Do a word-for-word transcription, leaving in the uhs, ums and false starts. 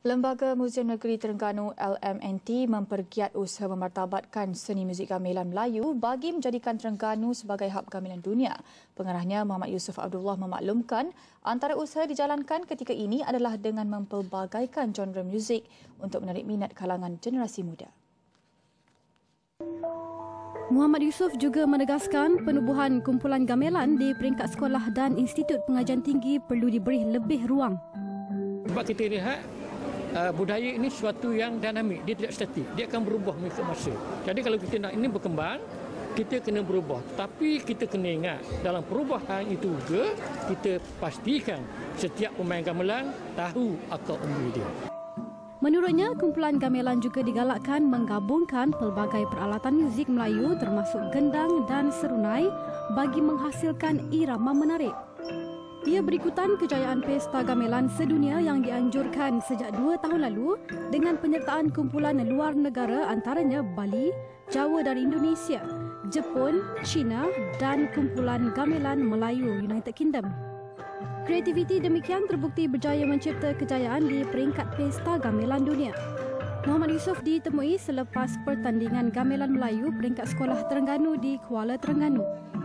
Lembaga Muzium Negeri Terengganu L M N T mempergiat usaha memartabatkan seni muzik gamelan Melayu bagi menjadikan Terengganu sebagai hub gamelan dunia. Pengarahnya Muhammad Yusuf Abdullah memaklumkan antara usaha dijalankan ketika ini adalah dengan mempelbagaikan genre muzik untuk menarik minat kalangan generasi muda. Muhammad Yusuf juga menegaskan penubuhan kumpulan gamelan di peringkat sekolah dan institut pengajian tinggi perlu diberi lebih ruang. Sebab kita lihat Uh, budaya ini sesuatu yang dinamik, dia tidak statik, dia akan berubah mengikut masa. Jadi kalau kita nak ini berkembang, kita kena berubah. Tapi kita kena ingat, dalam perubahan itu juga, kita pastikan setiap pemain gamelan tahu akar umur dia. Menurutnya, kumpulan gamelan juga digalakkan menggabungkan pelbagai peralatan muzik Melayu termasuk gendang dan serunai bagi menghasilkan irama menarik. Ia berikutan kejayaan Pesta Gamelan Sedunia yang dianjurkan sejak dua tahun lalu dengan penyertaan kumpulan luar negara antaranya Bali, Jawa dari Indonesia, Jepun, China dan kumpulan gamelan Melayu United Kingdom. Kreativiti demikian terbukti berjaya mencipta kejayaan di peringkat Pesta Gamelan Dunia. Muhammad Yusuf ditemui selepas pertandingan gamelan Melayu peringkat sekolah Terengganu di Kuala Terengganu.